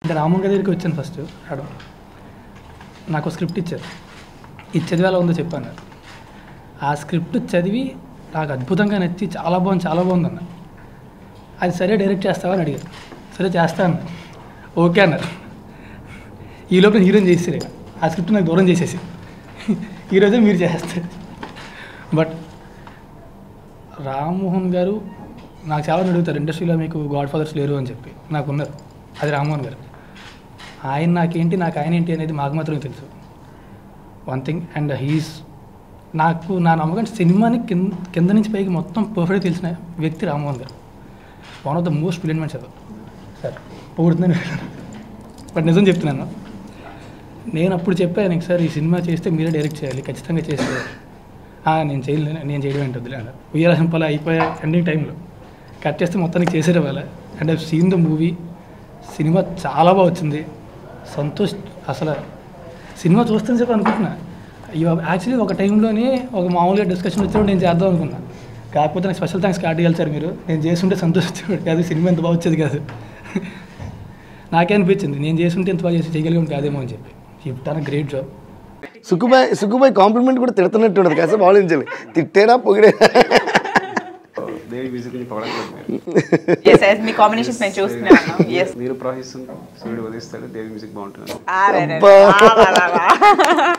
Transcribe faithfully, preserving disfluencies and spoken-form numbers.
అంటే రామోహన్ గారి దగ్గరికి వచ్చాను ఫస్ట్ మేడం, నాకు స్క్రిప్ట్ ఇచ్చారు, ఇది చదివి ఎలా ఉందో చెప్పాను. ఆ స్క్రిప్ట్ చదివి నాకు అద్భుతంగా నచ్చి చాలా బాగుంది చాలా బాగుంది అన్న. అది సరే డైరెక్ట్ చేస్తావా అని అడిగారు. సరే చేస్తాను, ఓకే అన్నారు. ఈ లోపల హీరోయిన్ చేసేసారు, ఆ స్క్రిప్ట్ నాకు దూరం చేసేసి ఈరోజే మీరు చేస్తారు. బట్ రామ్మోహన్ గారు నాకు చాలా అడుగుతారు, ఇండస్ట్రీలో మీకు గాడ్ ఫాదర్స్ లేరు అని చెప్పి. నాకు ఉన్నారు, అది రామ్మోహన్ గారు. ఆయన నాకేంటి, నాకు ఆయన ఏంటి అనేది మాకు మాత్రమే తెలుసు. వన్ థింగ్, అండ్ హీస్ నాకు నా నమ్మకం సినిమాని కింద కింద నుంచి పైకి మొత్తం పర్ఫెక్ట్గా తెలిసిన వ్యక్తి Rammohan garu. One of the most brilliant mans అది. సార్ పొగుడుతున్నాను, బట్ నిజం చెప్తున్నాను. నేను అప్పుడు చెప్పాను, నీకు సార్ ఈ సినిమా చేస్తే మీరే డైరెక్ట్ చేయాలి, ఖచ్చితంగా చేస్తే నేను చేయలేను, నేను చేయడం ఏంటొద్దులే అన్నారు. ఉయ్యాల సింపల్ అయిపోయా ఎండింగ్ టైంలో కట్ చేస్తే మొత్తానికి చేసేట వాళ్ళ. And I seen the movie, సినిమా చాలా బాగా వచ్చింది. సంతోష్ అసలు సినిమా చూస్తాను చెప్పి అనుకుంటున్నా. యాక్చువల్లీ ఒక టైంలోనే ఒక మామూలుగా డిస్కషన్ వచ్చినప్పుడు నేను చేద్దాం అనుకున్నా, కాకపోతే నాకు స్పెషల్ థ్యాంక్స్ కార్డు ఇవ్వాలి సార్ మీరు, నేను చేస్తుంటే సంతోషించేవాడు కాదు, సినిమా ఎంత బాగా వచ్చేది కాదు. నాకే అనిపించింది నేను చేస్తుంటే ఎంత బాగా చేసి చేయగలిగాను కాదేమో అని చెప్పి. ఇప్పుడన్నా గ్రేట్ జాబ్. సుకుబాయ్ సుకుబాయ్ కాంప్లిమెంట్ కూడా తిడుతున్నట్టు ఉండదు, కాసేపు ఆలోచించాలి. తిట్టేనా పొగిడే మీరు ప్రవహిస్తుంది, సూర్యుడు ఉదయిస్తాడు, దేవి మ్యూజిక్ బాగుంటుంది.